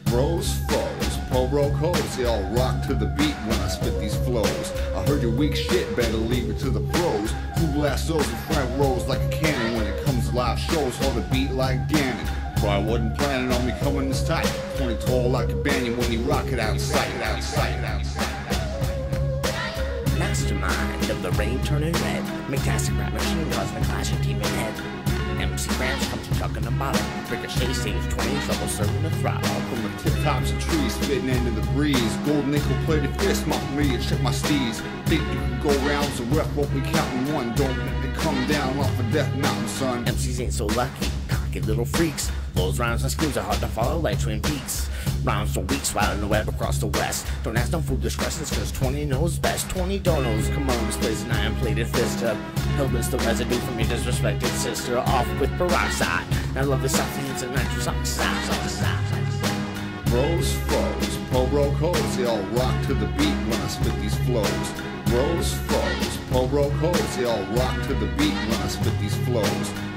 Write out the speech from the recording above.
Bros, foes, pro hoes, they all rock to the beat when I spit these flows. I heard your weak shit, better leave it to the pros. Who blast those in front rows like a cannon when it comes to live shows, hold a beat like Gannon. But I wasn't planning on me coming this tight. 20 tall like a banyan when you rock it outside. Mastermind of the rain turning red. Fantastic rap machine cause the clash of demon head. MC Grams comes chucking the bottle. Ricochet stage 20 trouble serving the throttle. From the tip tops of trees, spitting into the breeze. Gold nickel plated fist, mop me and check my steeds. Think you can go rounds and rep what we counting one. Don't let me come down off of Death Mountain, son. MCs ain't so lucky, cocky little freaks. Flows, rhymes, and schemes are hard to follow like Twin Peaks. Rhymes for weeks, riding the web across the west. Don't ask no foolish questions, cause 20 knows best. 20 donos, come on, displays an iron-plated fist up. Hillbil's the residue from your disrespected sister. Off with peroxide. I love the South hands and nitrous oxide. Bros, foes, pro hoes, they all rock to the beat when I spit these flows. Bros, foes, pro hoes, they all rock to the beat when I spit these flows.